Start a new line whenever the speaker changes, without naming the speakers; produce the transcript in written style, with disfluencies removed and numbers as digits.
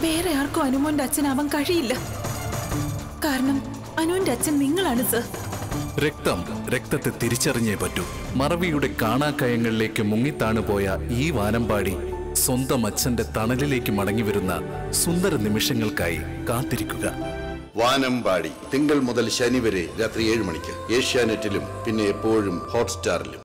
വേറെ ആർക്കും അനുമോന്റെ അച്ഛനാവാൻ കഴിയില്ല. കാരണം അനുവിന്റെ അച്ഛൻ നിങ്ങളാണ് സർ.
രക്തം രക്തത്തെ തിരിച്ചറിഞ്ഞേ പറ്റൂ. മറവിയുടെ കാണാക്കയങ്ങളിലേക്ക് മുങ്ങിത്താണുപോയ ഈ വാനമ്പാടി സ്വന്തം അച്ഛന്റെ തണലിലേക്ക് മടങ്ങിവരുന്ന സുന്ദര നിമിഷങ്ങൾക്കായി കാത്തിരിക്കുക.
വാനമ്പാടി തിങ്കൾ മുതൽ ശനി വരെ രാത്രി 7 മണിക്ക് ഏഷ്യാനെറ്റിലും പിന്നെ എപ്പോഴും ഹോട്ട്സ്റ്റാറിലും.